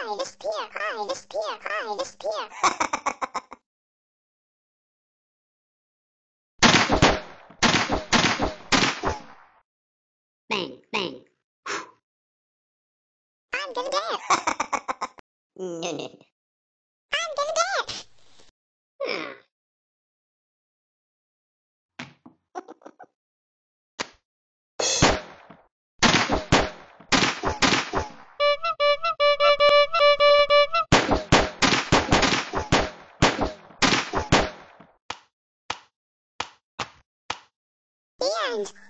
Bang, bang. I'm gonna dance. No, no. I'm gonna dance. Ah. The end.